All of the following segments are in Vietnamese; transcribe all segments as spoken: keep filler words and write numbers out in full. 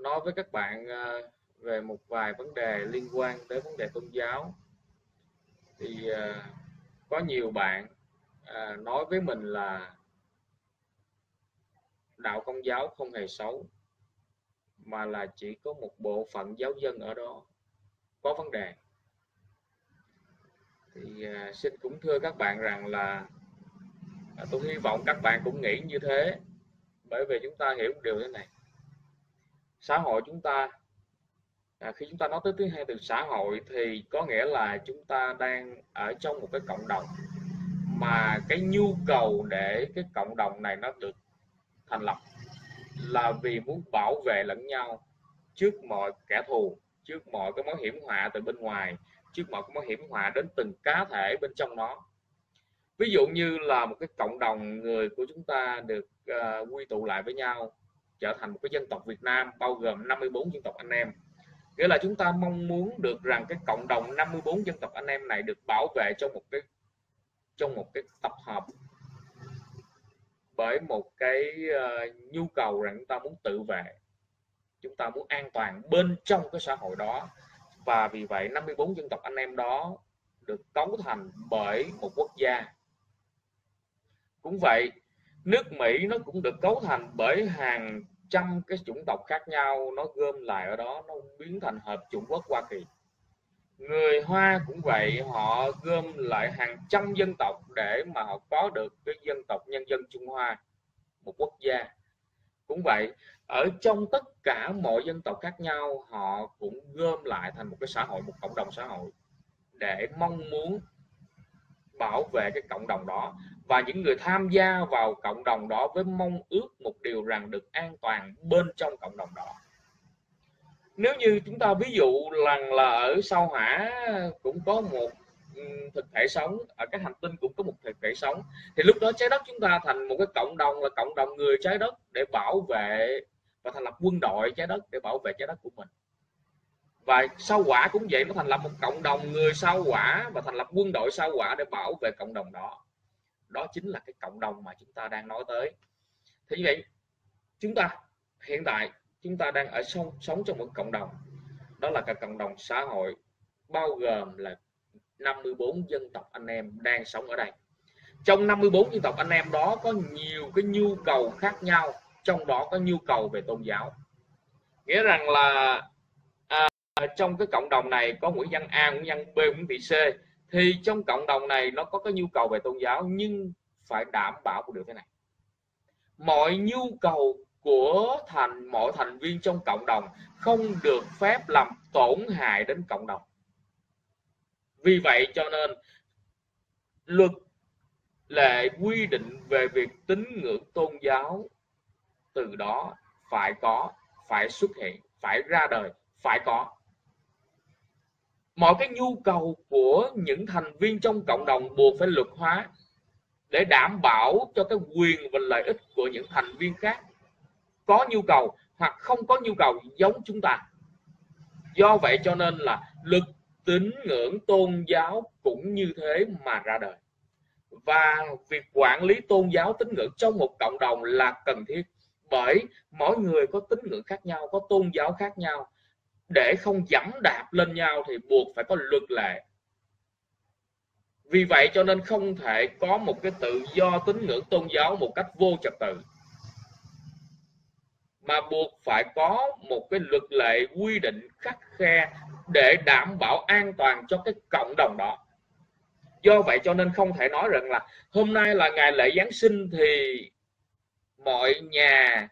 nói với các bạn à, về một vài vấn đề liên quan tới vấn đề tôn giáo. Thì à, có nhiều bạn à, nói với mình là đạo Công giáo không hề xấu, mà là chỉ có một bộ phận giáo dân ở đó có vấn đề. Thì à, xin cũng thưa các bạn rằng là à, tôi hy vọng các bạn cũng nghĩ như thế, bởi vì chúng ta hiểu một điều thế này: xã hội chúng ta, à, khi chúng ta nói tới thứ hai từ xã hội thì có nghĩa là chúng ta đang ở trong một cái cộng đồng, mà cái nhu cầu để cái cộng đồng này nó được thành lập là vì muốn bảo vệ lẫn nhau trước mọi kẻ thù, trước mọi cái mối hiểm họa từ bên ngoài, trước mọi cái mối hiểm họa đến từng cá thể bên trong nó. Ví dụ như là một cái cộng đồng người của chúng ta được uh, quy tụ lại với nhau, trở thành một cái dân tộc Việt Nam bao gồm năm mươi bốn dân tộc anh em. Nghĩa là chúng ta mong muốn được rằng cái cộng đồng năm mươi bốn dân tộc anh em này được bảo vệ trong một cái trong một cái tập hợp bởi một cái uh, nhu cầu rằng chúng ta muốn tự vệ, chúng ta muốn an toàn bên trong cái xã hội đó. Và vì vậy năm mươi bốn dân tộc anh em đó được cấu thành bởi một quốc gia. Cũng vậy, nước Mỹ nó cũng được cấu thành bởi hàng trăm cái chủng tộc khác nhau, nó gom lại ở đó, nó biến thành Hợp Chủng Quốc Hoa Kỳ. Người Hoa cũng vậy, họ gom lại hàng trăm dân tộc để mà họ có được cái dân tộc Nhân dân Trung Hoa, một quốc gia. Cũng vậy, ở trong tất cả mọi dân tộc khác nhau, họ cũng gom lại thành một cái xã hội, một cộng đồng xã hội, để mong muốn bảo vệ cái cộng đồng đó. Và những người tham gia vào cộng đồng đó với mong ước một điều rằng được an toàn bên trong cộng đồng đó. Nếu như chúng ta ví dụ rằng là ở sao Hỏa cũng có một thực thể sống, ở các hành tinh cũng có một thực thể sống, thì lúc đó trái đất chúng ta thành một cái cộng đồng, là cộng đồng người trái đất, để bảo vệ và thành lập quân đội trái đất để bảo vệ trái đất của mình. Và sao Hỏa cũng vậy, nó thành lập một cộng đồng người sao Hỏa và thành lập quân đội sao Hỏa để bảo vệ cộng đồng đó. Đó chính là cái cộng đồng mà chúng ta đang nói tới. Thế như vậy, chúng ta hiện tại chúng ta đang ở sống, sống trong một cộng đồng, đó là cái cộng đồng xã hội, bao gồm là năm mươi bốn dân tộc anh em đang sống ở đây. Trong năm mươi bốn dân tộc anh em đó có nhiều cái nhu cầu khác nhau, trong đó có nhu cầu về tôn giáo. Nghĩa rằng là à, trong cái cộng đồng này có Nguyễn Văn A, Nguyễn Văn B, Nguyễn Thị C, thì trong cộng đồng này nó có cái nhu cầu về tôn giáo, nhưng phải đảm bảo một điều thế này: mọi nhu cầu của thành mọi thành viên trong cộng đồng không được phép làm tổn hại đến cộng đồng. Vì vậy cho nên luật lệ quy định về việc tín ngưỡng tôn giáo từ đó phải có, phải xuất hiện, phải ra đời, phải có. Mọi cái nhu cầu của những thành viên trong cộng đồng buộc phải luật hóa để đảm bảo cho cái quyền và lợi ích của những thành viên khác có nhu cầu hoặc không có nhu cầu giống chúng ta. Do vậy cho nên là luật tín ngưỡng tôn giáo cũng như thế mà ra đời. Và việc quản lý tôn giáo tín ngưỡng trong một cộng đồng là cần thiết, bởi mỗi người có tín ngưỡng khác nhau, có tôn giáo khác nhau. Để không dẫm đạp lên nhau thì buộc phải có luật lệ. Vì vậy cho nên không thể có một cái tự do tín ngưỡng tôn giáo một cách vô trật tự, mà buộc phải có một cái luật lệ quy định khắt khe để đảm bảo an toàn cho cái cộng đồng đó. Do vậy cho nên không thể nói rằng là hôm nay là ngày lễ Giáng sinh thì mọi nhà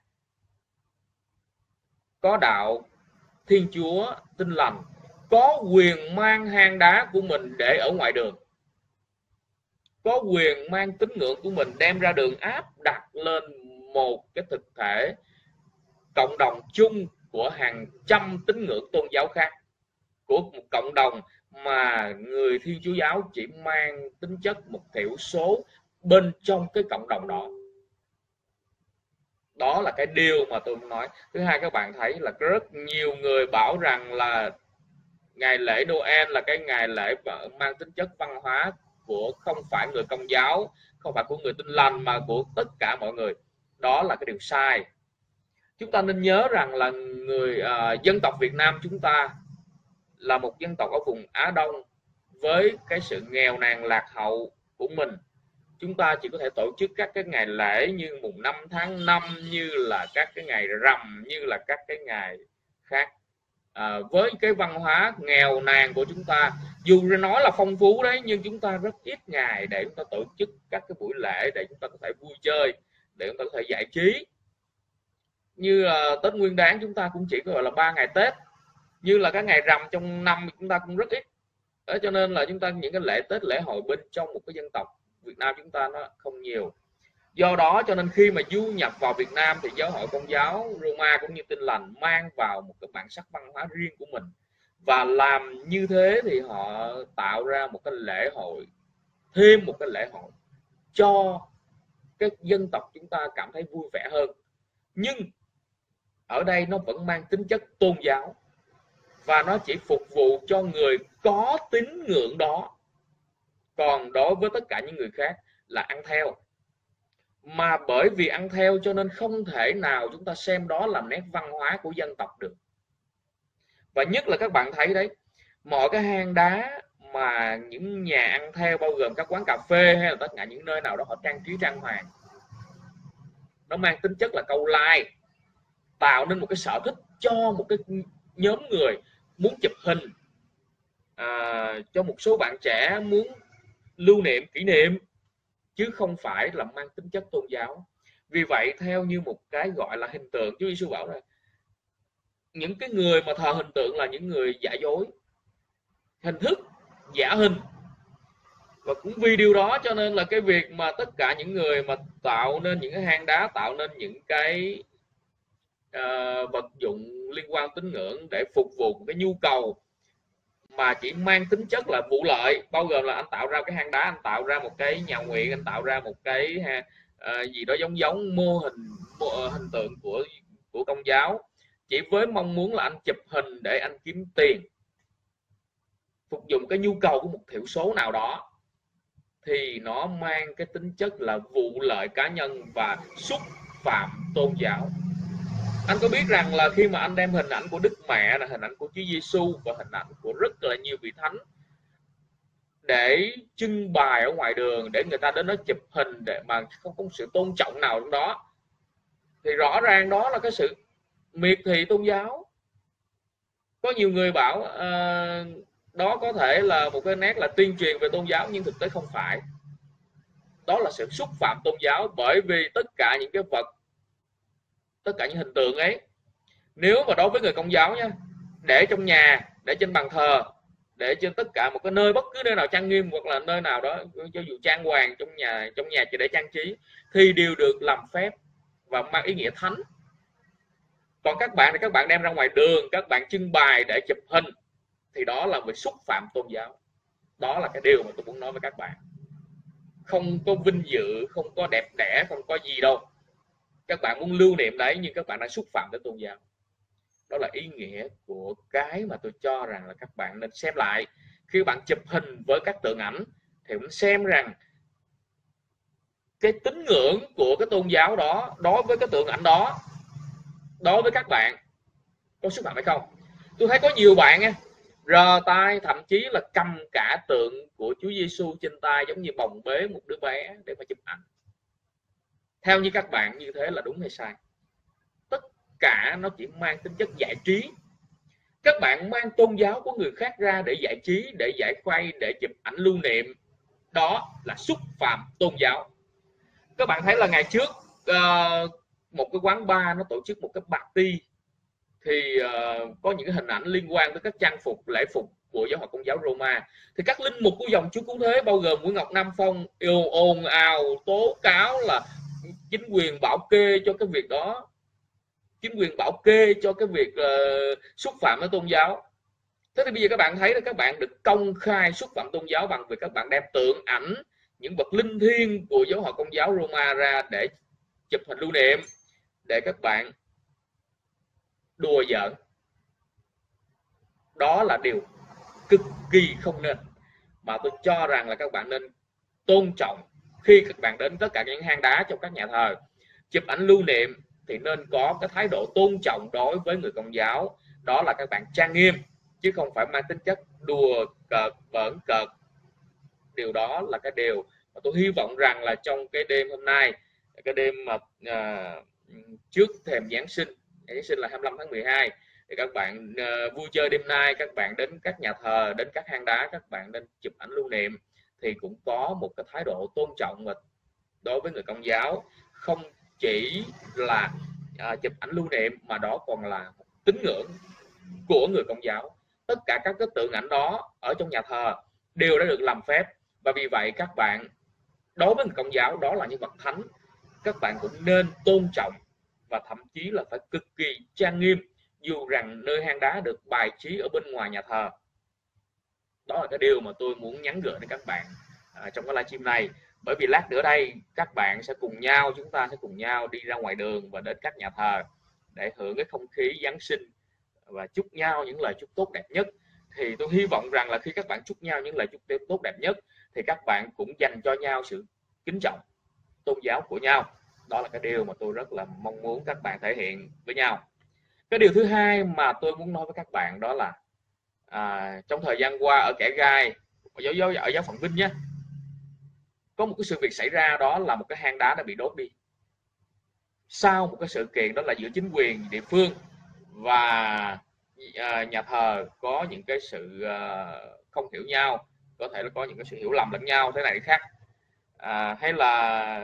có đạo Thiên Chúa Tin Lành có quyền mang hang đá của mình để ở ngoài đường, có quyền mang tín ngưỡng của mình đem ra đường áp đặt lên một cái thực thể cộng đồng chung của hàng trăm tín ngưỡng tôn giáo khác, của một cộng đồng mà người Thiên Chúa giáo chỉ mang tính chất một thiểu số bên trong cái cộng đồng đó. Đó là cái điều mà tôi muốn nói. Thứ hai, các bạn thấy là rất nhiều người bảo rằng là ngày lễ Noel là cái ngày lễ mang tính chất văn hóa của không phải người Công giáo, không phải của người Tin Lành, mà của tất cả mọi người. Đó là cái điều sai. chúng ta nên nhớ rằng là người à, dân tộc Việt Nam chúng ta là một dân tộc ở vùng Á Đông với cái sự nghèo nàn lạc hậu của mình. Chúng ta chỉ có thể tổ chức các cái ngày lễ như mùng năm tháng năm, như là các cái ngày rằm, như là các cái ngày khác. À, với cái văn hóa nghèo nàn của chúng ta, dù nói là phong phú đấy, nhưng chúng ta rất ít ngày để chúng ta tổ chức các cái buổi lễ để chúng ta có thể vui chơi, để chúng ta có thể giải trí. Như là Tết Nguyên Đán chúng ta cũng chỉ có gọi là ba ngày Tết, như là các ngày rằm trong năm chúng ta cũng rất ít. Đó, cho nên là chúng ta những cái lễ Tết, lễ hội bên trong một cái dân tộc Việt Nam chúng ta nó không nhiều. Do đó cho nên khi mà du nhập vào Việt Nam thì giáo hội Công giáo Roma cũng như Tin Lành mang vào một cái bản sắc văn hóa riêng của mình, và làm như thế thì họ tạo ra một cái lễ hội, thêm một cái lễ hội cho cái dân tộc chúng ta cảm thấy vui vẻ hơn. Nhưng ở đây nó vẫn mang tính chất tôn giáo, và nó chỉ phục vụ cho người có tín ngưỡng đó. Còn đối với tất cả những người khác là ăn theo. Mà bởi vì ăn theo cho nên không thể nào chúng ta xem đó là nét văn hóa của dân tộc được. Và nhất là các bạn thấy đấy, mọi cái hang đá mà những nhà ăn theo, bao gồm các quán cà phê hay là tất cả những nơi nào đó họ trang trí trang hoàng, nó mang tính chất là câu like, tạo nên một cái sở thích cho một cái nhóm người muốn chụp hình, à, cho một số bạn trẻ muốn lưu niệm, kỷ niệm, chứ không phải là mang tính chất tôn giáo. Vì vậy theo như một cái gọi là hình tượng, Chúa Giêsu bảo là những cái người mà thờ hình tượng là những người giả dối, hình thức, giả hình. Và cũng vì điều đó cho nên là cái việc mà tất cả những người mà tạo nên những cái hang đá, tạo nên những cái uh, vật dụng liên quan tín ngưỡng để phục vụ một cái nhu cầu mà chỉ mang tính chất là vụ lợi, bao gồm là anh tạo ra cái hang đá, anh tạo ra một cái nhà nguyện, anh tạo ra một cái uh, gì đó giống giống mô hình mô, hình tượng của của Công giáo, chỉ với mong muốn là anh chụp hình để anh kiếm tiền, phục vụ cái nhu cầu của một thiểu số nào đó, thì nó mang cái tính chất là vụ lợi cá nhân và xúc phạm tôn giáo. Anh có biết rằng là khi mà anh đem hình ảnh của Đức Mẹ, là hình ảnh của Chúa Giêsu và hình ảnh của rất là nhiều vị thánh để trưng bày ở ngoài đường, để người ta đến đó chụp hình, để mà không có sự tôn trọng nào trong đó, thì rõ ràng đó là cái sự miệt thị tôn giáo. Có nhiều người bảo uh, đó có thể là một cái nét là tuyên truyền về tôn giáo, nhưng thực tế không phải. Đó là sự xúc phạm tôn giáo, bởi vì tất cả những cái vật, tất cả những hình tượng ấy, nếu mà đối với người Công giáo nhé, để trong nhà, để trên bàn thờ, để trên tất cả một cái nơi, bất cứ nơi nào trang nghiêm hoặc là nơi nào đó, cho dù trang hoàng trong nhà, trong nhà chỉ để trang trí, thì đều được làm phép và mang ý nghĩa thánh. Còn các bạn thì các bạn đem ra ngoài đường, các bạn trưng bày để chụp hình, thì đó là về xúc phạm tôn giáo. Đó là cái điều mà tôi muốn nói với các bạn. Không có vinh dự, không có đẹp đẽ, không có gì đâu. Các bạn muốn lưu niệm đấy, nhưng các bạn đã xúc phạm đến tôn giáo. Đó là ý nghĩa của cái mà tôi cho rằng là các bạn nên xem lại. Khi bạn chụp hình với các tượng ảnh thì cũng xem rằng cái tín ngưỡng của cái tôn giáo đó đối với cái tượng ảnh đó, đối với các bạn có xúc phạm hay không. Tôi thấy có nhiều bạn nha, rờ tay, thậm chí là cầm cả tượng của Chúa Giêsu trên tay, giống như bồng bế một đứa bé để mà chụp ảnh. Theo như các bạn, như thế là đúng hay sai? Tất cả nó chỉ mang tính chất giải trí. Các bạn mang tôn giáo của người khác ra để giải trí, để giải khuây, để chụp ảnh lưu niệm, đó là xúc phạm tôn giáo. Các bạn thấy là ngày trước uh, một cái quán bar nó tổ chức một cái party, thì uh, có những cái hình ảnh liên quan tới các trang phục, lễ phục của giáo hội Công giáo Roma, thì các linh mục của dòng Chúa Cứu Thế bao gồm Nguyễn Ngọc Nam Phong yêu ồn ào tố cáo là chính quyền bảo kê cho cái việc đó, chính quyền bảo kê cho cái việc uh, xúc phạm với tôn giáo. Thế thì bây giờ các bạn thấy là các bạn được công khai xúc phạm tôn giáo bằng việc các bạn đem tượng ảnh những bậc linh thiêng của giáo hội Công giáo Roma ra để chụp hình lưu niệm, để các bạn đùa giỡn. Đó là điều cực kỳ không nên, mà tôi cho rằng là các bạn nên tôn trọng. Khi các bạn đến tất cả những hang đá trong các nhà thờ chụp ảnh lưu niệm thì nên có cái thái độ tôn trọng đối với người Công giáo, đó là các bạn trang nghiêm, chứ không phải mang tính chất đùa cợt, bỡn cợt. Điều đó là cái điều mà tôi hy vọng rằng là trong cái đêm hôm nay, cái đêm mà à, trước thềm Giáng sinh, Giáng sinh là hai mươi lăm tháng mười hai, thì các bạn uh, vui chơi đêm nay, các bạn đến các nhà thờ, đến các hang đá, các bạn nên chụp ảnh lưu niệm, thì cũng có một cái thái độ tôn trọng và đối với người Công giáo, không chỉ là uh, chụp ảnh lưu niệm mà đó còn là tín ngưỡng của người Công giáo. Tất cả các cái tượng ảnh đó ở trong nhà thờ đều đã được làm phép, và vì vậy các bạn đối với người Công giáo đó là những vật thánh, các bạn cũng nên tôn trọng và thậm chí là phải cực kỳ trang nghiêm, dù rằng nơi hang đá được bài trí ở bên ngoài nhà thờ. Đó là cái điều mà tôi muốn nhắn gửi đến các bạn à, trong cái livestream này. Bởi vì lát nữa đây các bạn sẽ cùng nhau, chúng ta sẽ cùng nhau đi ra ngoài đường và đến các nhà thờ để hưởng cái không khí Giáng sinh và chúc nhau những lời chúc tốt đẹp nhất. Thì tôi hy vọng rằng là khi các bạn chúc nhau những lời chúc tốt đẹp nhất thì các bạn cũng dành cho nhau sự kính trọng tôn giáo của nhau. Đó là cái điều mà tôi rất là mong muốn các bạn thể hiện với nhau. Cái điều thứ hai mà tôi muốn nói với các bạn đó là à, trong thời gian qua ở Kẻ Gai, ở giáo, ở giáo phận Vinh nhé, có một cái sự việc xảy ra, đó là một cái hang đá đã bị đốt đi. Sau một cái sự kiện đó là giữa chính quyền địa phương và à, nhà thờ có những cái sự à, không hiểu nhau, có thể là có những cái sự hiểu lầm lẫn nhau thế này khác, à, hay là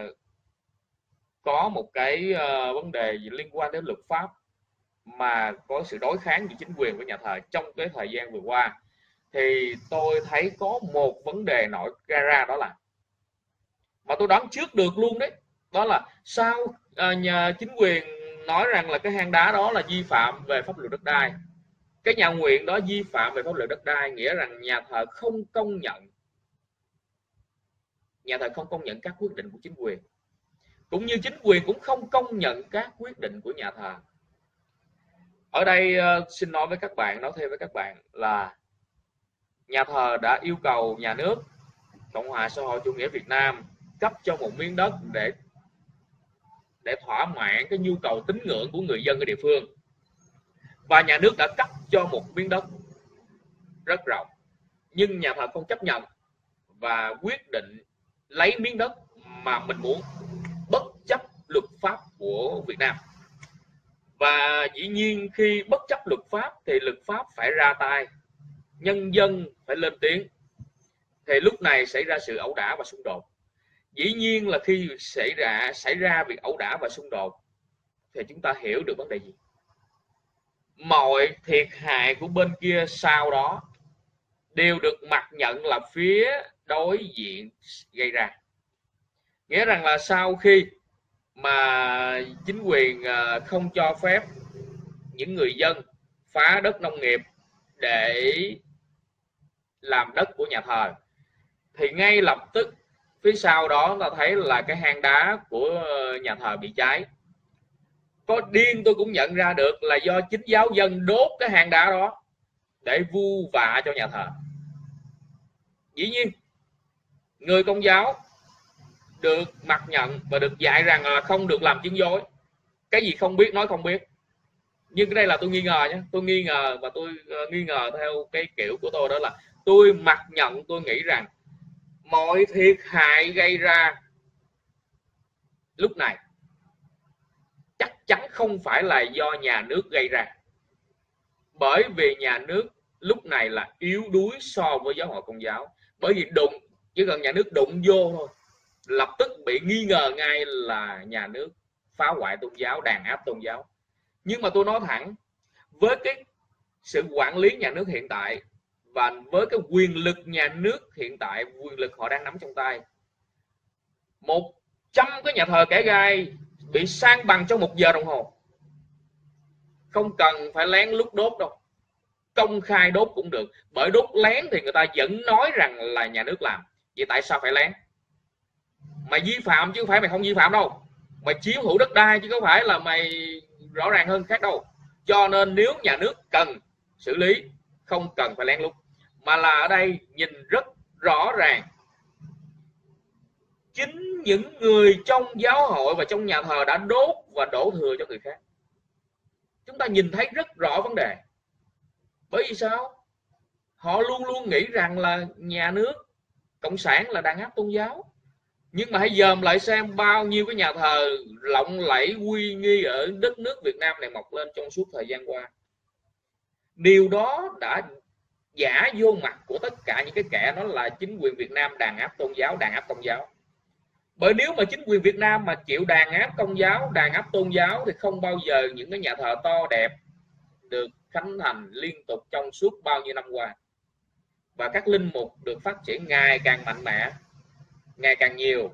có một cái uh, vấn đề liên quan đến luật pháp mà có sự đối kháng giữa chính quyền với nhà thờ trong cái thời gian vừa qua, thì tôi thấy có một vấn đề nổi ra ra đó là, mà tôi đoán trước được luôn đấy, đó là sao uh, nhà chính quyền nói rằng là cái hang đá đó là vi phạm về pháp luật đất đai, cái nhà nguyện đó vi phạm về pháp luật đất đai, nghĩa rằng nhà thờ không công nhận nhà thờ không công nhận các quyết định của chính quyền, cũng như chính quyền cũng không công nhận các quyết định của nhà thờ. Ở đây uh, xin nói với các bạn, nói thêm với các bạn là nhà thờ đã yêu cầu nhà nước Cộng hòa xã hội chủ nghĩa Việt Nam cấp cho một miếng đất để để thỏa mãn cái nhu cầu tín ngưỡng của người dân ở địa phương, và nhà nước đã cấp cho một miếng đất rất rộng, nhưng nhà thờ không chấp nhận và quyết định lấy miếng đất mà mình muốn, bất chấp luật pháp của Việt Nam. Và dĩ nhiên khi bất chấp luật pháp thì luật pháp phải ra tay, nhân dân phải lên tiếng, thì lúc này xảy ra sự ẩu đả và xung đột. Dĩ nhiên là khi xảy ra xảy ra việc ẩu đả và xung đột thì chúng ta hiểu được vấn đề gì. Mọi thiệt hại của bên kia sau đó đều được mặc nhận là phía đối diện gây ra. Nghĩa rằng là sau khi mà chính quyền không cho phép những người dân phá đất nông nghiệp để làm đất của nhà thờ, thì ngay lập tức phía sau đó ta thấy là cái hang đá của nhà thờ bị cháy. Có điên tôi cũng nhận ra được là do chính giáo dân đốt cái hang đá đó để vu vạ cho nhà thờ. Dĩ nhiên người Công giáo được mặc nhận và được dạy rằng là không được làm chứng dối, cái gì không biết nói không biết. Nhưng cái đây là tôi nghi ngờ nhé, tôi nghi ngờ và tôi uh, nghi ngờ theo cái kiểu của tôi, đó là tôi mặc nhận, tôi nghĩ rằng mọi thiệt hại gây ra lúc này chắc chắn không phải là do nhà nước gây ra, bởi vì nhà nước lúc này là yếu đuối so với giáo hội Công giáo. Bởi vì đụng, chỉ cần nhà nước đụng vô thôi, lập tức bị nghi ngờ ngay là nhà nước phá hoại tôn giáo, đàn áp tôn giáo. Nhưng mà tôi nói thẳng, với cái sự quản lý nhà nước hiện tại và với cái quyền lực nhà nước hiện tại, quyền lực họ đang nắm trong tay, một trăm cái nhà thờ Kẻ Gai bị san bằng trong một giờ đồng hồ, không cần phải lén lút đốt đâu, công khai đốt cũng được. Bởi đốt lén thì người ta vẫn nói rằng là nhà nước làm, vậy tại sao phải lén? Mày vi phạm chứ không phải mày không vi phạm đâu, mày chiếm hữu đất đai chứ không phải là mày rõ ràng hơn khác đâu. Cho nên nếu nhà nước cần xử lý, không cần phải lén lút, mà là ở đây nhìn rất rõ ràng chính những người trong giáo hội và trong nhà thờ đã đốt và đổ thừa cho người khác. Chúng ta nhìn thấy rất rõ vấn đề. Bởi vì sao? Họ luôn luôn nghĩ rằng là nhà nước cộng sản là đàn áp tôn giáo. Nhưng mà hãy dòm lại xem bao nhiêu cái nhà thờ lộng lẫy uy nghi ở đất nước Việt Nam này mọc lên trong suốt thời gian qua. Điều đó đã giả vô mặt của tất cả những cái kẻ nói là chính quyền Việt Nam đàn áp tôn giáo, đàn áp công giáo. Bởi nếu mà chính quyền Việt Nam mà chịu đàn áp công giáo, đàn áp tôn giáo thì không bao giờ những cái nhà thờ to đẹp được khánh thành liên tục trong suốt bao nhiêu năm qua. Và các linh mục được phát triển ngày càng mạnh mẽ, ngày càng nhiều.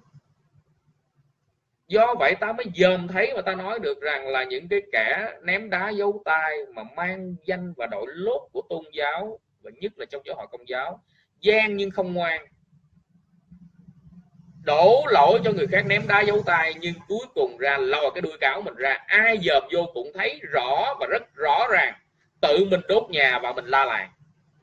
Do vậy ta mới dòm thấy và ta nói được rằng là những cái kẻ ném đá giấu tay mà mang danh và đội lốt của tôn giáo, và nhất là trong giáo hội công giáo, gian nhưng không ngoan, đổ lỗi cho người khác ném đá giấu tay, nhưng cuối cùng ra lòi cái đuôi cáo mình ra. Ai dòm vô cũng thấy rõ và rất rõ ràng, tự mình đốt nhà và mình la làng.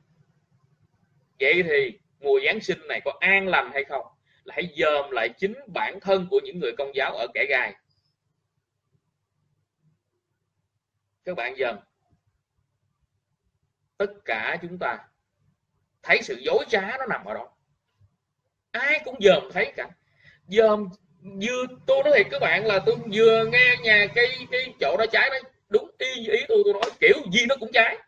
Vậy thì mùa Giáng sinh này có an lành hay không? Là hãy dòm lại chính bản thân của những người công giáo ở kẻ gai. Các bạn dòm, tất cả chúng ta thấy sự dối trá nó nằm ở đó. Ai cũng dòm thấy cả. Dòm vừa tôi nói thiệt các bạn là tôi vừa nghe nhà cái cái chỗ đó cháy đấy, đúng y ý tôi tôi nói kiểu gì nó cũng cháy.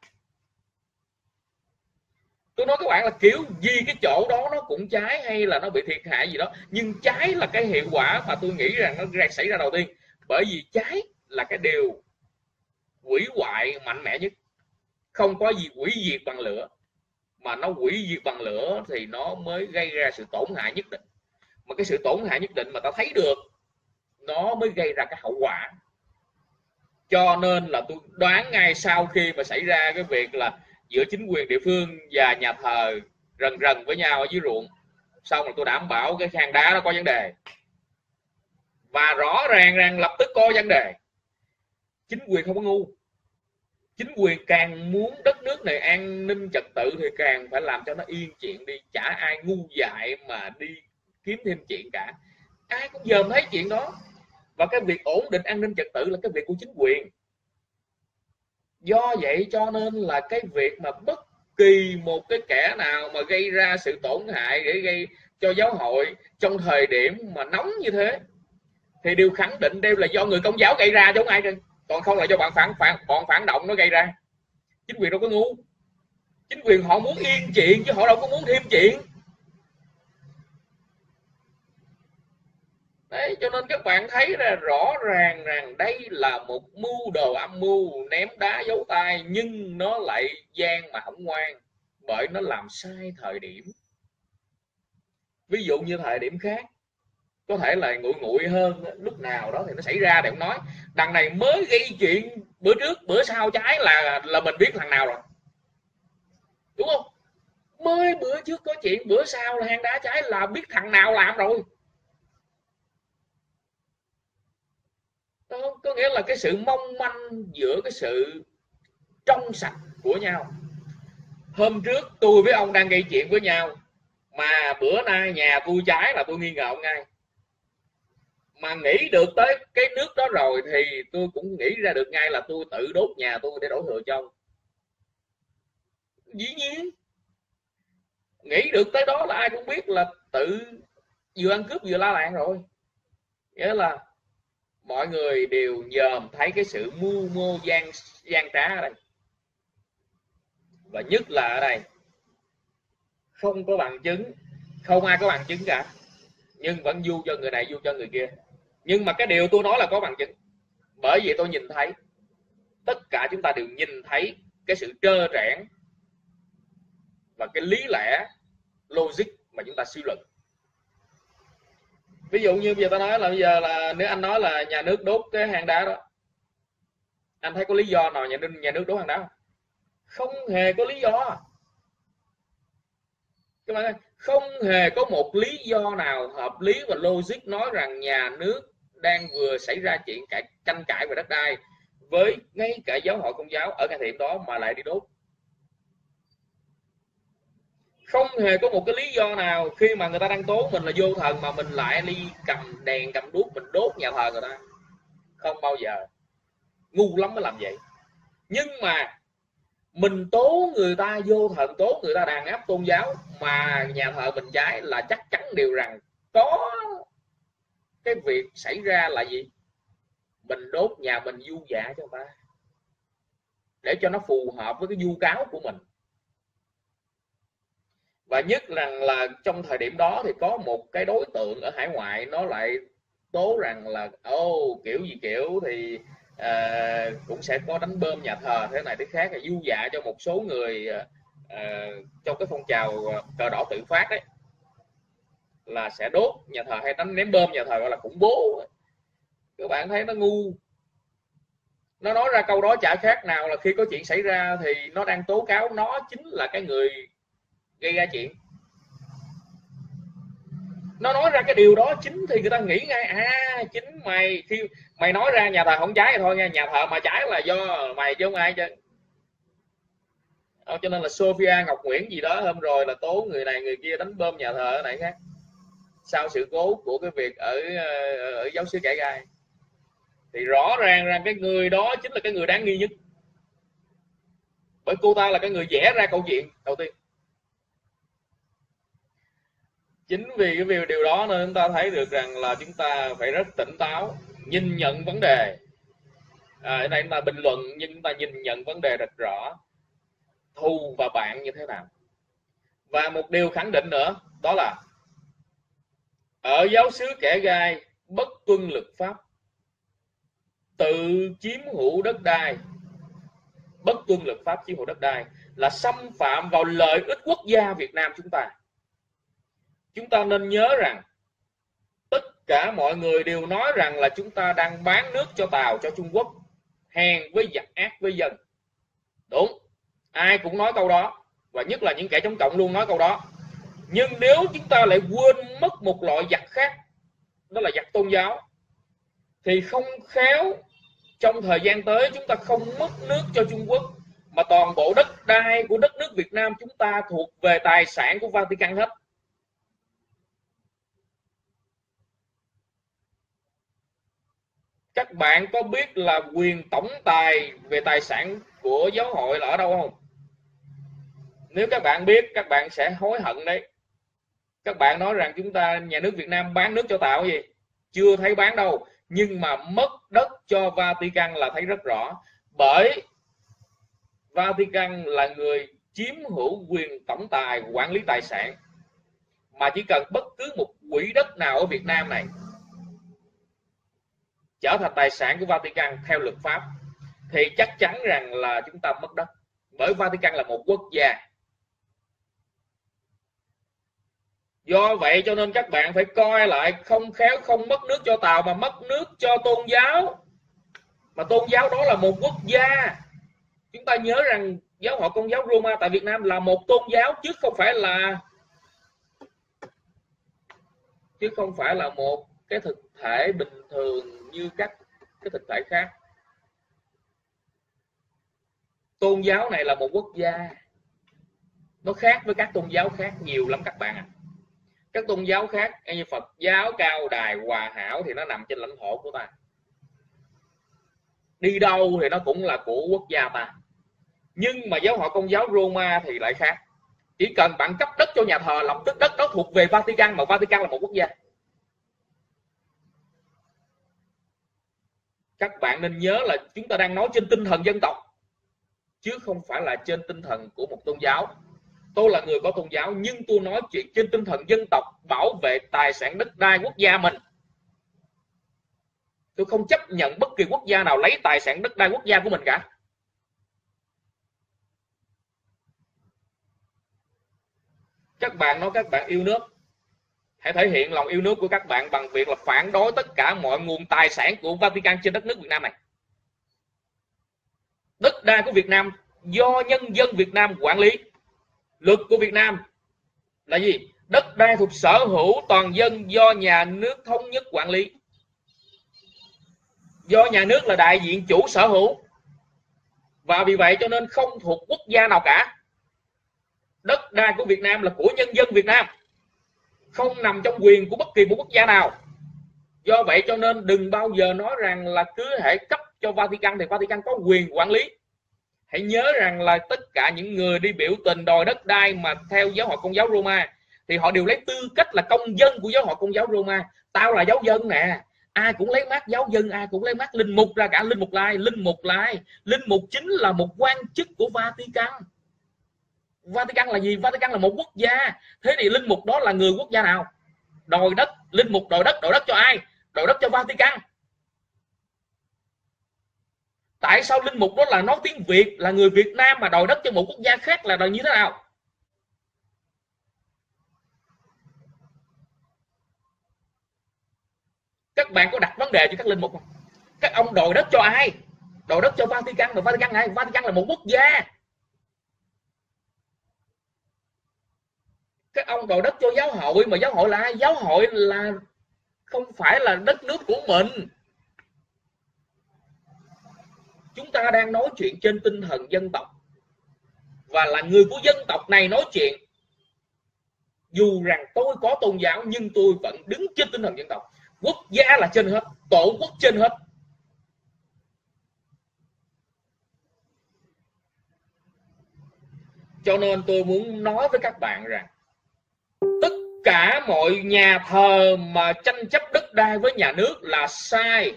Tôi nói các bạn là kiểu gì cái chỗ đó nó cũng cháy hay là nó bị thiệt hại gì đó, nhưng cháy là cái hiệu quả mà tôi nghĩ rằng nó xảy ra đầu tiên. Bởi vì cháy là cái điều hủy hoại mạnh mẽ nhất. Không có gì hủy diệt bằng lửa, mà nó hủy diệt bằng lửa thì nó mới gây ra sự tổn hại nhất định. Mà cái sự tổn hại nhất định mà ta thấy được, nó mới gây ra cái hậu quả. Cho nên là tôi đoán ngay sau khi mà xảy ra cái việc là giữa chính quyền địa phương và nhà thờ rần rần với nhau ở dưới ruộng, xong rồi tôi đảm bảo cái hang đá nó có vấn đề, và rõ ràng rằng lập tức có vấn đề. Chính quyền không có ngu. Chính quyền càng muốn đất nước này an ninh trật tự thì càng phải làm cho nó yên chuyện đi. Chả ai ngu dại mà đi kiếm thêm chuyện cả. Ai cũng dòm thấy chuyện đó. Và cái việc ổn định an ninh trật tự là cái việc của chính quyền. Do vậy cho nên là cái việc mà bất kỳ một cái kẻ nào mà gây ra sự tổn hại để gây cho giáo hội trong thời điểm mà nóng như thế thì đều khẳng định đều là do người công giáo gây ra chứ không ai trên. Còn không là do bọn phản phản bọn phản động nó gây ra. Chính quyền đâu có ngu. Chính quyền họ muốn yên chuyện chứ họ đâu có muốn thêm chuyện. Đấy, cho nên các bạn thấy ra rõ ràng rằng đây là một mưu đồ âm mưu ném đá giấu tay, nhưng nó lại gian mà không ngoan, bởi nó làm sai thời điểm. Ví dụ như thời điểm khác có thể là nguội nguội hơn, lúc nào đó thì nó xảy ra để không nói. Đằng này mới gây chuyện bữa trước bữa sau trái là là mình biết thằng nào rồi, đúng không? Mới bữa trước có chuyện bữa sau là hang đá cháy là biết thằng nào làm rồi. Đó, có nghĩa là cái sự mong manh giữa cái sự trong sạch của nhau. Hôm trước tôi với ông đang gây chuyện với nhau, mà bữa nay nhà tôi cháy là tôi nghi ngờ ông ngay. Mà nghĩ được tới cái nước đó rồi thì tôi cũng nghĩ ra được ngay là tôi tự đốt nhà tôi để đổ thừa cho ông. Dĩ nhiên nghĩ được tới đó là ai cũng biết là tự vừa ăn cướp vừa la làng rồi. Nghĩa là mọi người đều dòm thấy cái sự mưu mô gian gian trá ở đây. Và nhất là ở đây không có bằng chứng, không ai có bằng chứng cả, nhưng vẫn du cho người này du cho người kia. Nhưng mà cái điều tôi nói là có bằng chứng, bởi vì tôi nhìn thấy, tất cả chúng ta đều nhìn thấy cái sự trơ trẽn và cái lý lẽ logic mà chúng ta suy luận. Ví dụ như bây giờ ta nói là bây giờ là nếu anh nói là nhà nước đốt cái hang đá đó, anh thấy có lý do nào nhà nước nhà nước đốt hang đá không? Không hề có lý do. Các bạn ơi, không hề có một lý do nào hợp lý và logic nói rằng nhà nước đang vừa xảy ra chuyện cãi, tranh cãi về đất đai với ngay cả giáo hội công giáo ở cái thời điểm đó mà lại đi đốt. Không hề có một cái lý do nào khi mà người ta đang tố mình là vô thần mà mình lại đi cầm đèn cầm đuốc mình đốt nhà thờ người ta. Không bao giờ. Ngu lắm mới làm vậy. Nhưng mà mình tố người ta vô thần, tố người ta đàn áp tôn giáo mà nhà thờ mình cháy là chắc chắn điều rằng có cái việc xảy ra là gì? Mình đốt nhà mình du dạ cho người ta, để cho nó phù hợp với cái vu cáo của mình. Và nhất rằng là trong thời điểm đó thì có một cái đối tượng ở hải ngoại nó lại tố rằng là ô kiểu gì kiểu thì à, cũng sẽ có đánh bơm nhà thờ thế này thế khác, là du dạ cho một số người à, trong cái phong trào cờ đỏ tự phát ấy, là sẽ đốt nhà thờ hay đánh ném bơm nhà thờ, gọi là khủng bố. Các bạn thấy nó ngu. Nó nói ra câu đó chả khác nào là khi có chuyện xảy ra thì nó đang tố cáo nó chính là cái người gây ra chuyện. Nó nói ra cái điều đó chính thì người ta nghĩ ngay à chính mày, khi mày nói ra nhà thờ không cháy thì thôi nha, nhà thờ mà cháy là do mày chứ không ai chứ. Cho nên là Sophia Ngọc Nguyễn gì đó hôm rồi là tố người này người kia đánh bơm nhà thờ ở này khác, sau sự cố của cái việc ở ở giáo xứ Kẻ Gai. Thì rõ ràng rằng cái người đó chính là cái người đáng nghi nhất, bởi cô ta là cái người vẽ ra câu chuyện đầu tiên. Chính vì cái điều đó nên chúng ta thấy được rằng là chúng ta phải rất tỉnh táo, nhìn nhận vấn đề. À, ở đây chúng ta bình luận nhưng chúng ta nhìn nhận vấn đề rất rõ, thù và bạn như thế nào. Và một điều khẳng định nữa đó là ở giáo xứ Kẻ Gai bất tuân luật pháp, tự chiếm hữu đất đai, bất tuân luật pháp chiếm hữu đất đai là xâm phạm vào lợi ích quốc gia Việt Nam chúng ta. Chúng ta nên nhớ rằng tất cả mọi người đều nói rằng là chúng ta đang bán nước cho Tàu, cho Trung Quốc, hèn với giặc ác với dân. Đúng, ai cũng nói câu đó, và nhất là những kẻ chống cộng luôn nói câu đó. Nhưng nếu chúng ta lại quên mất một loại giặc khác, đó là giặc tôn giáo, thì không khéo trong thời gian tới chúng ta không mất nước cho Trung Quốc, mà toàn bộ đất đai của đất nước Việt Nam chúng ta thuộc về tài sản của Vatican hết. Các bạn có biết là quyền tổng tài về tài sản của giáo hội là ở đâu không? Nếu các bạn biết, các bạn sẽ hối hận đấy. Các bạn nói rằng chúng ta, nhà nước Việt Nam bán nước cho Tàu gì? Chưa thấy bán đâu. Nhưng mà mất đất cho Vatican là thấy rất rõ. Bởi Vatican là người chiếm hữu quyền tổng tài, quản lý tài sản. Mà chỉ cần bất cứ một quỹ đất nào ở Việt Nam này trở thành tài sản của Vatican theo luật pháp, thì chắc chắn rằng là chúng ta mất đất. Bởi Vatican là một quốc gia. Do vậy cho nên các bạn phải coi lại, không khéo không mất nước cho Tàu mà mất nước cho tôn giáo. Mà tôn giáo đó là một quốc gia. Chúng ta nhớ rằng giáo hội Công giáo Roma tại Việt Nam là một tôn giáo, chứ không phải là chứ không phải là một cái thực thể bình thường như các cái thực thể khác. Tôn giáo này là một quốc gia. Nó khác với các tôn giáo khác nhiều lắm các bạn ạ. À. Các tôn giáo khác như Phật giáo, Cao Đài, Hòa Hảo thì nó nằm trên lãnh thổ của ta. Đi đâu thì nó cũng là của quốc gia ta. Nhưng mà giáo hội Công giáo Roma thì lại khác. Chỉ cần bạn cấp đất cho nhà thờ, lập tức đất đó thuộc về Vatican, mà Vatican là một quốc gia. Các bạn nên nhớ là chúng ta đang nói trên tinh thần dân tộc, chứ không phải là trên tinh thần của một tôn giáo. Tôi là người có tôn giáo, nhưng tôi nói chuyện trên tinh thần dân tộc, bảo vệ tài sản đất đai quốc gia mình. Tôi không chấp nhận bất kỳ quốc gia nào lấy tài sản đất đai quốc gia của mình cả. Các bạn nói các bạn yêu nước, hãy thể hiện lòng yêu nước của các bạn bằng việc là phản đối tất cả mọi nguồn tài sản của Vatican trên đất nước Việt Nam này. Đất đai của Việt Nam do nhân dân Việt Nam quản lý. Luật của Việt Nam là gì? Đất đai thuộc sở hữu toàn dân do nhà nước thống nhất quản lý. Do nhà nước là đại diện chủ sở hữu. Và vì vậy cho nên không thuộc quốc gia nào cả. Đất đai của Việt Nam là của nhân dân Việt Nam, không nằm trong quyền của bất kỳ một quốc gia nào. Do vậy cho nên đừng bao giờ nói rằng là cứ hãy cấp cho Vatican thì Vatican có quyền quản lý. Hãy nhớ rằng là tất cả những người đi biểu tình đòi đất đai mà theo giáo hội Công giáo Roma thì họ đều lấy tư cách là công dân của giáo hội Công giáo Roma. Tao là giáo dân nè, ai cũng lấy mác giáo dân, ai cũng lấy mác linh mục ra cả. Linh mục lai, linh mục lai, linh mục chính là một quan chức của Vatican. Vatican là gì? Vatican là một quốc gia. Thế thì linh mục đó là người quốc gia nào? Đòi đất, linh mục đòi đất, đòi đất cho ai? Đòi đất cho Vatican. Tại sao linh mục đó là nói tiếng Việt, là người Việt Nam mà đòi đất cho một quốc gia khác là đòi như thế nào? Các bạn có đặt vấn đề cho các linh mục không? Các ông đòi đất cho ai? Đòi đất cho Vatican, mà Vatican này, Vatican là một quốc gia. Các ông đòi đất cho giáo hội, mà giáo hội là ai? Giáo hội là không phải là đất nước của mình. Chúng ta đang nói chuyện trên tinh thần dân tộc, và là người của dân tộc này nói chuyện. Dù rằng tôi có tôn giáo nhưng tôi vẫn đứng trên tinh thần dân tộc. Quốc gia là trên hết, tổ quốc trên hết. Cho nên tôi muốn nói với các bạn rằng tất cả mọi nhà thờ mà tranh chấp đất đai với nhà nước là sai.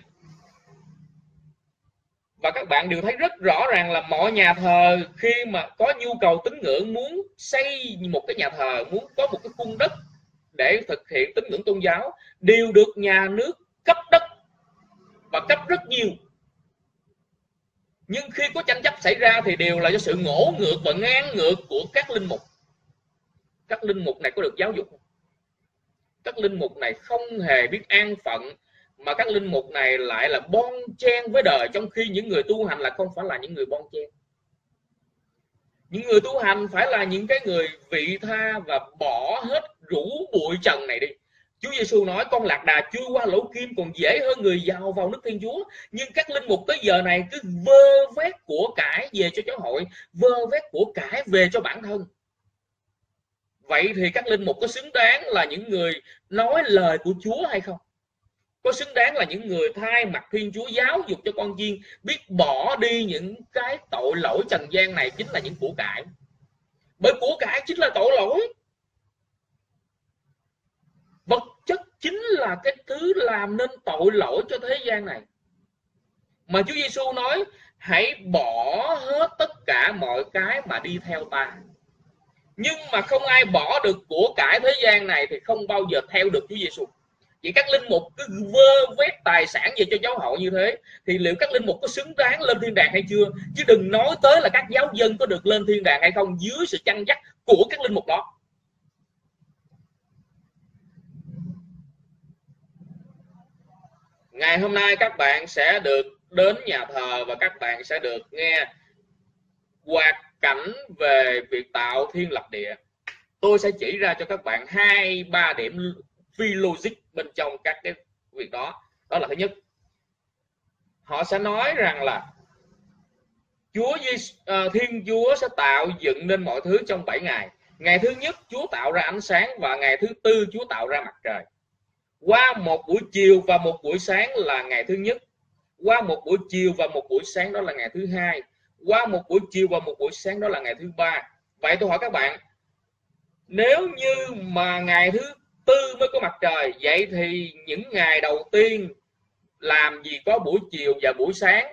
Và các bạn đều thấy rất rõ ràng là mọi nhà thờ khi mà có nhu cầu tín ngưỡng, muốn xây một cái nhà thờ, muốn có một cái cung đất để thực hiện tín ngưỡng tôn giáo, đều được nhà nước cấp đất và cấp rất nhiều. Nhưng khi có tranh chấp xảy ra thì đều là do sự ngỗ ngược và ngang ngược của các linh mục. Các linh mục này có được giáo dục không? Các linh mục này không hề biết an phận, mà các linh mục này lại là bon chen với đời, trong khi những người tu hành là không phải là những người bon chen. Những người tu hành phải là những cái người vị tha và bỏ hết rũ bụi trần này đi. Chúa Giêsu nói con lạc đà chui qua lỗ kim còn dễ hơn người giàu vào nước Thiên Chúa. Nhưng các linh mục tới giờ này cứ vơ vét của cải về cho giáo hội, vơ vét của cải về cho bản thân. Vậy thì các linh mục có xứng đáng là những người nói lời của Chúa hay không? Có xứng đáng là những người thay mặt Thiên Chúa giáo dục cho con chiên biết bỏ đi những cái tội lỗi trần gian này chính là những của cải? Bởi của cải chính là tội lỗi. Vật chất chính là cái thứ làm nên tội lỗi cho thế gian này. Mà Chúa Giêsu nói hãy bỏ hết tất cả mọi cái mà đi theo ta. Nhưng mà không ai bỏ được của cải thế gian này thì không bao giờ theo được Chúa Giêsu. Chỉ các linh mục cứ vơ vét tài sản về cho giáo hội như thế thì liệu các linh mục có xứng đáng lên thiên đàng hay chưa? Chứ đừng nói tới là các giáo dân có được lên thiên đàng hay không dưới sự chăn dắt của các linh mục đó. Ngày hôm nay các bạn sẽ được đến nhà thờ và các bạn sẽ được nghe hoạt cảnh về việc tạo thiên lập địa. Tôi sẽ chỉ ra cho các bạn hai ba điểm phi logic bên trong các cái việc đó. Đó là thứ nhất, họ sẽ nói rằng là Chúa uh, Thiên Chúa sẽ tạo dựng nên mọi thứ trong bảy ngày. Ngày thứ nhất Chúa tạo ra ánh sáng và ngày thứ tư Chúa tạo ra mặt trời. Qua một buổi chiều và một buổi sáng là ngày thứ nhất. Qua một buổi chiều và một buổi sáng đó là ngày thứ hai. Qua một buổi chiều và một buổi sáng đó là ngày thứ ba. Vậy tôi hỏi các bạn, nếu như mà ngày thứ tư mới có mặt trời, vậy thì những ngày đầu tiên làm gì có buổi chiều và buổi sáng?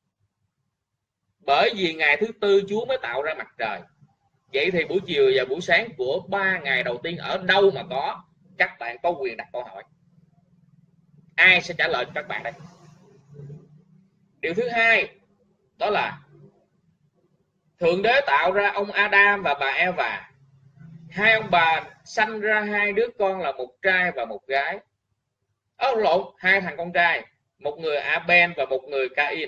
Bởi vì ngày thứ tư Chúa mới tạo ra mặt trời. Vậy thì buổi chiều và buổi sáng của ba ngày đầu tiên ở đâu mà có? Các bạn có quyền đặt câu hỏi. Ai sẽ trả lời cho các bạn đây? Điều thứ hai đó là Thượng Đế tạo ra ông Adam và bà Eva. Hai ông bà sanh ra hai đứa con là một trai và một gái. Ơ lộn, hai thằng con trai, một người Abel và một người Cain.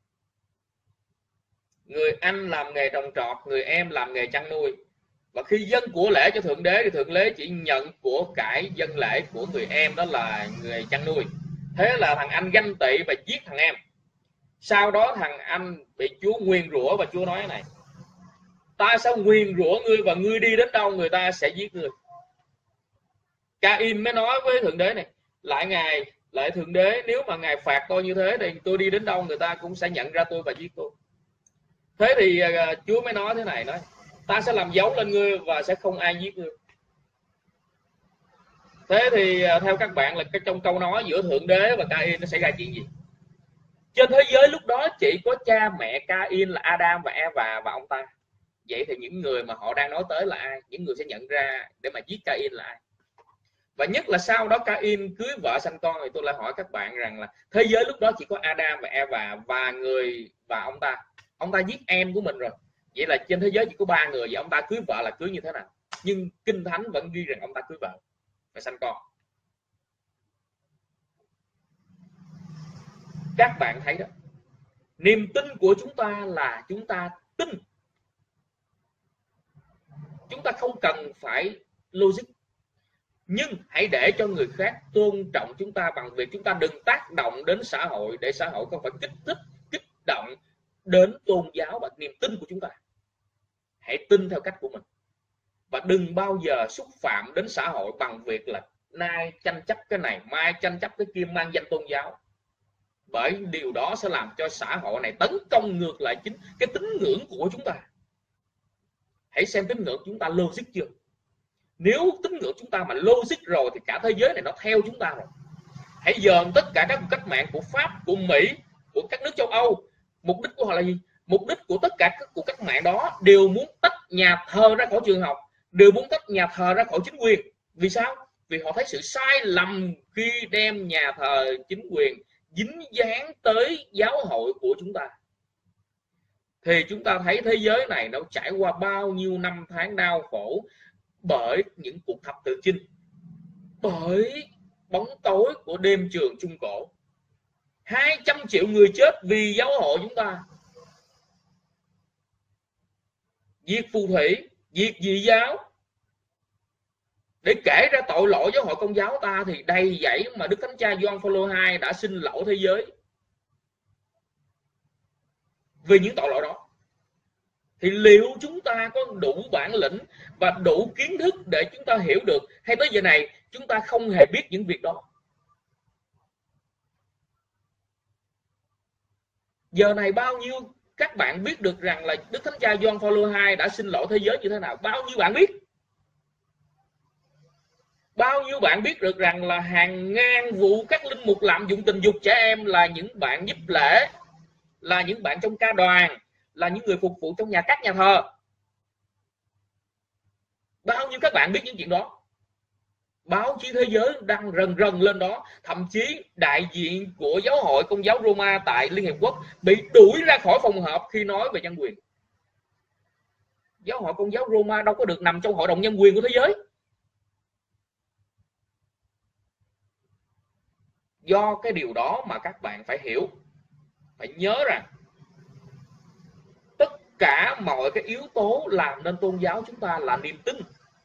Người anh làm nghề trồng trọt, người em làm nghề chăn nuôi. Và khi dâng của lễ cho Thượng Đế thì Thượng Đế chỉ nhận của cải dâng lễ của người em, đó là người chăn nuôi. Thế là thằng anh ganh tị và giết thằng em. Sau đó thằng anh bị Chúa nguyền rủa và Chúa nói này: ta sẽ nguyền rủa ngươi và ngươi đi đến đâu người ta sẽ giết ngươi. Cain mới nói với Thượng Đế này, lại ngài, lại Thượng Đế, nếu mà ngài phạt tôi như thế thì tôi đi đến đâu người ta cũng sẽ nhận ra tôi và giết tôi. Thế thì uh, Chúa mới nói thế này, nói ta sẽ làm dấu lên ngươi và sẽ không ai giết ngươi. Thế thì uh, theo các bạn là cái trong câu nói giữa Thượng Đế và Cain nó xảy ra chuyện gì? Trên thế giới lúc đó chỉ có cha mẹ Cain là Adam và Eva và ông ta. Vậy thì những người mà họ đang nói tới là ai? Những người sẽ nhận ra để mà giết Cain là ai? Và nhất là sau đó Cain cưới vợ sanh con, thì tôi lại hỏi các bạn rằng là thế giới lúc đó chỉ có Adam và Eva và người và ông ta. Ông ta giết em của mình rồi. Vậy là trên thế giới chỉ có ba người, và ông ta cưới vợ là cưới như thế nào? Nhưng Kinh Thánh vẫn ghi rằng ông ta cưới vợ và sanh con. Các bạn thấy đó, niềm tin của chúng ta là chúng ta tin. Chúng ta không cần phải logic, nhưng hãy để cho người khác tôn trọng chúng ta bằng việc chúng ta đừng tác động đến xã hội, để xã hội không phải kích thích, kích động đến tôn giáo và niềm tin của chúng ta. Hãy tin theo cách của mình và đừng bao giờ xúc phạm đến xã hội bằng việc là nay tranh chấp cái này, mai tranh chấp cái kia mang danh tôn giáo. Bởi điều đó sẽ làm cho xã hội này tấn công ngược lại chính cái tín ngưỡng của chúng ta. Hãy xem tín ngưỡng chúng ta logic chưa? Nếu tín ngưỡng chúng ta mà logic rồi thì cả thế giới này nó theo chúng ta rồi. Hãy dòm tất cả các cuộc cách mạng của Pháp, của Mỹ, của các nước châu Âu. Mục đích của họ là gì? Mục đích của tất cả các cuộc cách mạng đó đều muốn tách nhà thờ ra khỏi trường học, đều muốn tách nhà thờ ra khỏi chính quyền. Vì sao? Vì họ thấy sự sai lầm khi đem nhà thờ chính quyền dính dáng tới giáo hội của chúng ta. Thì chúng ta thấy thế giới này nó trải qua bao nhiêu năm tháng đau khổ bởi những cuộc thập tự chinh, bởi bóng tối của đêm trường Trung Cổ. Hai trăm triệu người chết vì giáo hội chúng ta. Diệt phù thủy, diệt dị giáo. Để kể ra tội lỗi giáo hội Công giáo ta thì đầy dẫy, mà Đức Thánh Cha Gioan Phaolô hai đã xin lỗi thế giới vì những tội lỗi đó. Thì liệu chúng ta có đủ bản lĩnh và đủ kiến thức để chúng ta hiểu được, hay tới giờ này chúng ta không hề biết những việc đó? Giờ này bao nhiêu các bạn biết được rằng là Đức Thánh Cha Gioan Phaolô hai đã xin lỗi thế giới như thế nào? Bao nhiêu bạn biết? Bao nhiêu bạn biết được rằng là hàng ngàn vụ các linh mục lạm dụng tình dục trẻ em là những bạn giúp lễ, là những bạn trong ca đoàn, là những người phục vụ trong nhà các nhà thờ? Bao nhiêu các bạn biết những chuyện đó? Báo chí thế giới đang rần rần lên đó. Thậm chí đại diện của giáo hội Công giáo Roma tại Liên Hiệp Quốc bị đuổi ra khỏi phòng họp khi nói về nhân quyền. Giáo hội Công giáo Roma đâu có được nằm trong hội đồng nhân quyền của thế giới. Do cái điều đó mà các bạn phải hiểu, phải nhớ rằng tất cả mọi cái yếu tố làm nên tôn giáo chúng ta là niềm tin.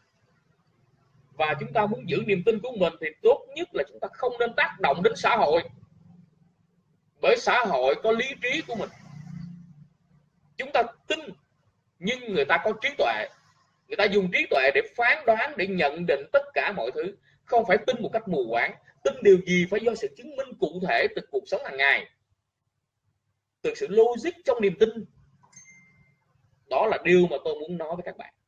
Và chúng ta muốn giữ niềm tin của mình thì tốt nhất là chúng ta không nên tác động đến xã hội. Bởi xã hội có lý trí của mình. Chúng ta tin, nhưng người ta có trí tuệ. Người ta dùng trí tuệ để phán đoán, để nhận định tất cả mọi thứ. Không phải tin một cách mù quáng. Tin điều gì phải do sự chứng minh cụ thể từ cuộc sống hàng ngày, từ sự logic trong niềm tin. Đó là điều mà tôi muốn nói với các bạn.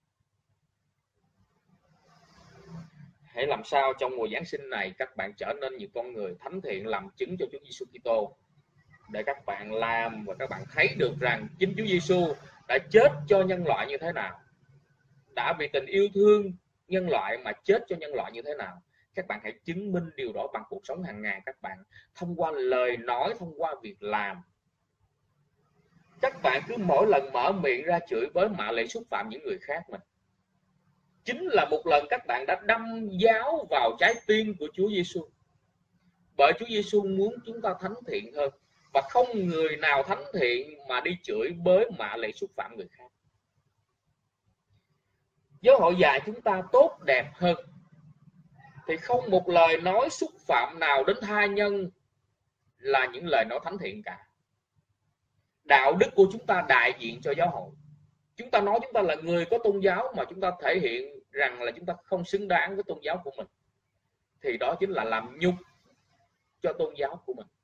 Hãy làm sao trong mùa Giáng sinh này các bạn trở nên những con người thánh thiện làm chứng cho Chúa Giêsu Kitô, để các bạn làm và các bạn thấy được rằng chính Chúa Giêsu đã chết cho nhân loại như thế nào, đã vì tình yêu thương nhân loại mà chết cho nhân loại như thế nào. Các bạn hãy chứng minh điều đó bằng cuộc sống hàng ngày các bạn, thông qua lời nói, thông qua việc làm. Các bạn cứ mỗi lần mở miệng ra chửi bới mạ lệ xúc phạm những người khác mình, chính là một lần các bạn đã đâm giáo vào trái tim của Chúa Giêsu. Bởi Chúa Giêsu muốn chúng ta thánh thiện hơn, và không người nào thánh thiện mà đi chửi bới mạ lệ xúc phạm người khác. Giáo hội dạy chúng ta tốt đẹp hơn thì không một lời nói xúc phạm nào đến tha nhân là những lời nói thánh thiện cả. Đạo đức của chúng ta đại diện cho giáo hội. Chúng ta nói chúng ta là người có tôn giáo mà chúng ta thể hiện rằng là chúng ta không xứng đáng với tôn giáo của mình, thì đó chính là làm nhục cho tôn giáo của mình.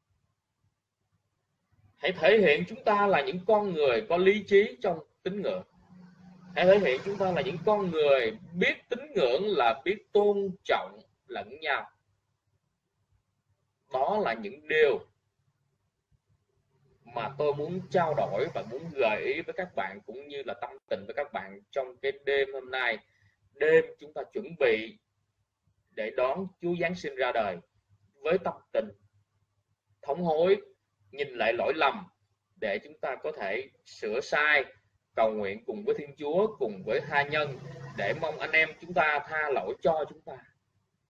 Hãy thể hiện chúng ta là những con người có lý trí trong tín ngưỡng. Hãy thể hiện chúng ta là những con người biết tín ngưỡng là biết tôn trọng lẫn nhau. Đó là những điều mà tôi muốn trao đổi và muốn gợi ý với các bạn, cũng như là tâm tình với các bạn trong cái đêm hôm nay. Đêm chúng ta chuẩn bị để đón Chúa Giáng sinh ra đời với tâm tình thống hối, nhìn lại lỗi lầm để chúng ta có thể sửa sai, cầu nguyện cùng với Thiên Chúa, cùng với tha nhân, để mong anh em chúng ta tha lỗi cho chúng ta.